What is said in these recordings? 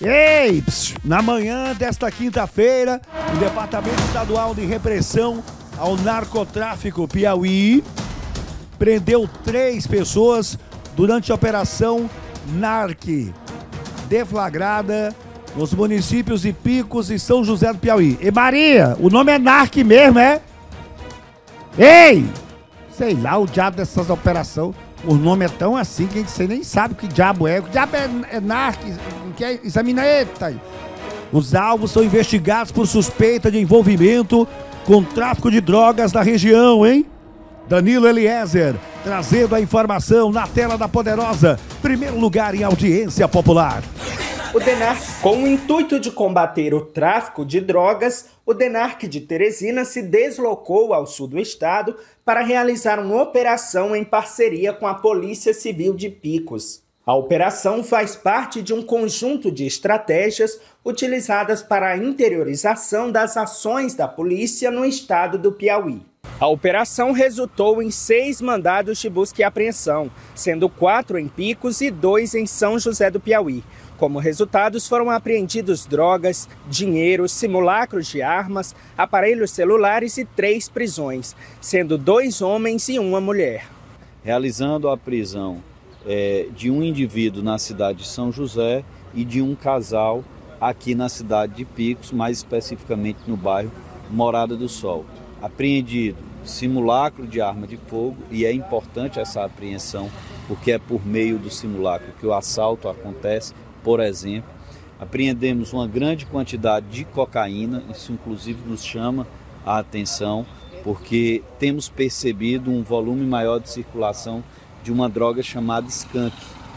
Ei, na manhã desta quinta-feira, o Departamento Estadual de Repressão ao Narcotráfico Piauí prendeu 3 pessoas durante a Operação NARC, deflagrada nos municípios de Picos e São José do Piauí. E Maria, o nome é NARC mesmo, é? Ei! Sei lá, o diabo dessas operações, o nome é tão assim que você nem sabe que diabo é. O diabo é NARC, examina, eita! Os alvos são investigados por suspeita de envolvimento com tráfico de drogas na região, hein? Danilo Eliezer, trazendo a informação na tela da Poderosa. Primeiro lugar em audiência popular. O DENARC, com o intuito de combater o tráfico de drogas, o DENARC de Teresina se deslocou ao sul do estado para realizar uma operação em parceria com a Polícia Civil de Picos. A operação faz parte de um conjunto de estratégias utilizadas para a interiorização das ações da polícia no estado do Piauí. A operação resultou em 6 mandados de busca e apreensão, sendo 4 em Picos e 2 em São José do Piauí. Como resultados, foram apreendidos drogas, dinheiro, simulacros de armas, aparelhos celulares e 3 prisões, sendo 2 homens e 1 mulher. Realizando a prisão de um indivíduo na cidade de São José e de um casal aqui na cidade de Picos, mais especificamente no bairro Morada do Sol. Apreendido simulacro de arma de fogo, e é importante essa apreensão porque é por meio do simulacro que o assalto acontece. Por exemplo, apreendemos uma grande quantidade de cocaína, isso inclusive nos chama a atenção porque temos percebido um volume maior de circulação de uma droga chamada skunk.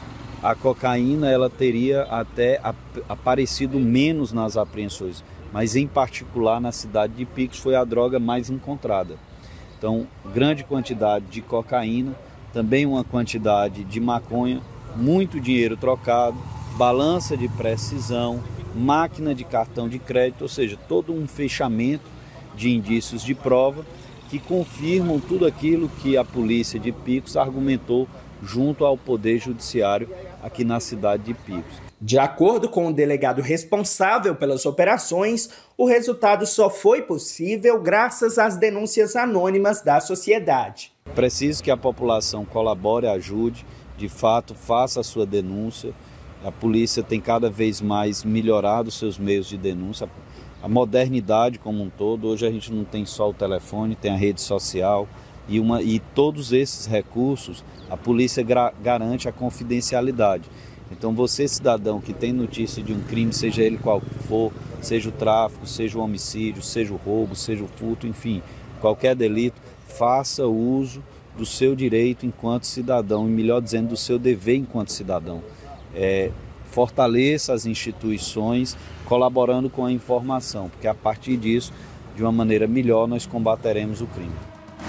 A cocaína ela teria até aparecido menos nas apreensões, mas em particular na cidade de Picos foi a droga mais encontrada. Então, grande quantidade de cocaína, também uma quantidade de maconha, muito dinheiro trocado, balança de precisão, máquina de cartão de crédito, ou seja, todo um fechamento de indícios de prova que confirmam tudo aquilo que a polícia de Picos argumentou junto ao Poder Judiciário aqui na cidade de Picos. De acordo com o delegado responsável pelas operações, o resultado só foi possível graças às denúncias anônimas da sociedade. Preciso que a população colabore, ajude, de fato faça a sua denúncia. A polícia tem cada vez mais melhorado seus meios de denúncia. A modernidade como um todo, hoje a gente não tem só o telefone, tem a rede social e todos esses recursos a polícia garante a confidencialidade. Então você, cidadão que tem notícia de um crime, seja ele qual for, seja o tráfico, seja o homicídio, seja o roubo, seja o furto, enfim, qualquer delito, faça uso do seu direito enquanto cidadão, e melhor dizendo, do seu dever enquanto cidadão. Fortaleça as instituições colaborando com a informação, porque a partir disso, de uma maneira melhor, nós combateremos o crime.